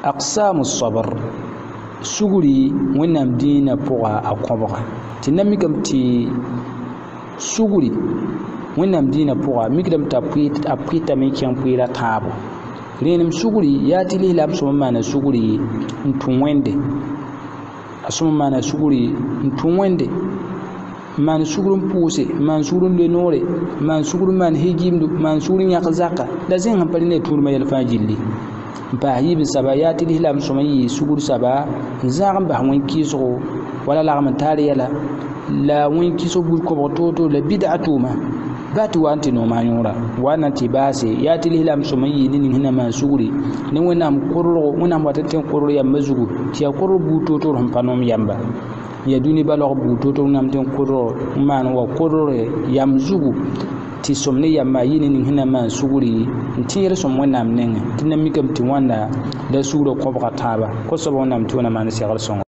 aqsamu sabr suguri wẽnnaam dĩinã pʋga a kõbga tɩ na mikame tɩ suguri wẽnnaam dĩinã pʋga mikdame t'a pʋɩtame n kẽng pʋɩɩra tãabo rẽenem suguri yaa tɩ lislaam sõm n maana suguri n tũ wẽnde a sõm n maana suguri n tũ wẽnde n maan sugr n pʋʋse n maan sugr n le noore n maan sugr n maan higimdu n maan sugr n yãk zaka la zẽng n pa rẽ ne tũudmã yɛl fãa gilli n paas yiib saba yaa tɩ lislaam sõm n yɩɩ sugr saba n zãag n bas wẽn-kɩɩsgo wala lagm n taar yɛla la wẽn-kɩɩsg bur kobg toor-toor la bid'a tʋʋma ba tɩ wa n tɩ nooma yõora wa na tɩ baase yaa tɩ lislaam sõm n yɩɩ ne ning sẽn na maan sugri ne wẽnnaam korlgo wẽnnaam wat n tẽ n korl yamba zugu tɩ yaa korl buud toor-toor sẽn pa noom yamba ya dũni balg buud toor-toor wẽnnaam tẽ n korl n maan wa korl yam zugu tɩ sõm ne yamma yɩ ne ning sẽn na maan sugri n tẽer sõm wẽnnaam nengẽ tɩ na mikame tɩ wãnda la sugrã kõbga tãaba ko soab wẽnnaam tɩ wẽna maan segl sõngo